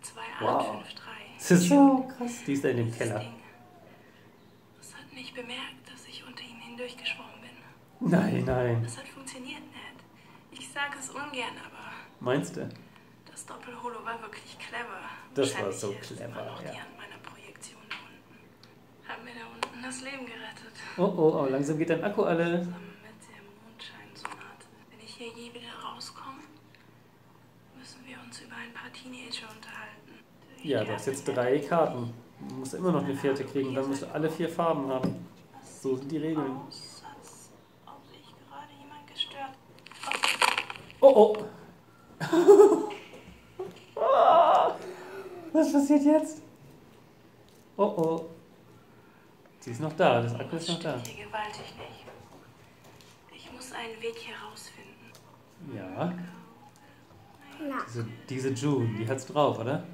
Wow. 2853. Das ist so krass. Die ist da in dem Das Keller. Ding. Es hat nicht bemerkt, dass ich unter ihm hindurchgeschwommen bin. Nein, nein. Es hat funktioniert, Ned. Ich sage es ungern, aber Meinst du? das Doppelholo war wirklich clever. Das war Wahrscheinlich so hilft clever, immer noch ja. die Hand meiner Projektion da unten. Hat mir da unten das Leben gerettet. Oh, oh, oh, langsam geht dein Akku alle. Zusammen mit der Mondscheinsonate. Wenn ich hier je wieder rauskomme, müssen wir uns über ein paar Teenager unterhalten. Ja, du hast jetzt 3 Karten. Du musst immer noch eine 4. kriegen, dann musst du alle 4 Farben haben. So sind die Regeln. Aus, als ob sich gerade jemand gestört. Oh, oh. Was passiert jetzt? Oh, oh. Sie ist noch da, das Akku ist noch da. Das stimmt hier gewaltig nicht. Ich muss einen Weg hier rausfinden. Ja. Diese June, die hat's drauf, oder?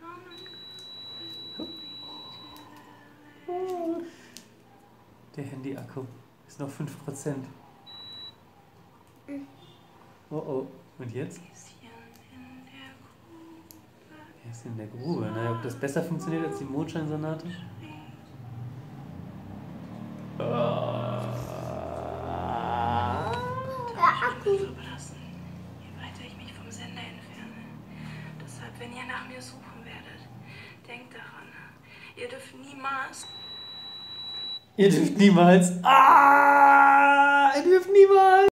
Der Handy-Akku ist noch 5%. Oh oh. Und jetzt? Er ist in der Grube. Naja, ob das besser funktioniert als die Mondscheinsonate? Verblassen, je weiter ich mich vom Sender entferne. Deshalb, wenn ihr nach mir suchen werdet, denkt daran, ihr dürft niemals... Ihr dürft niemals... Ihr dürft niemals...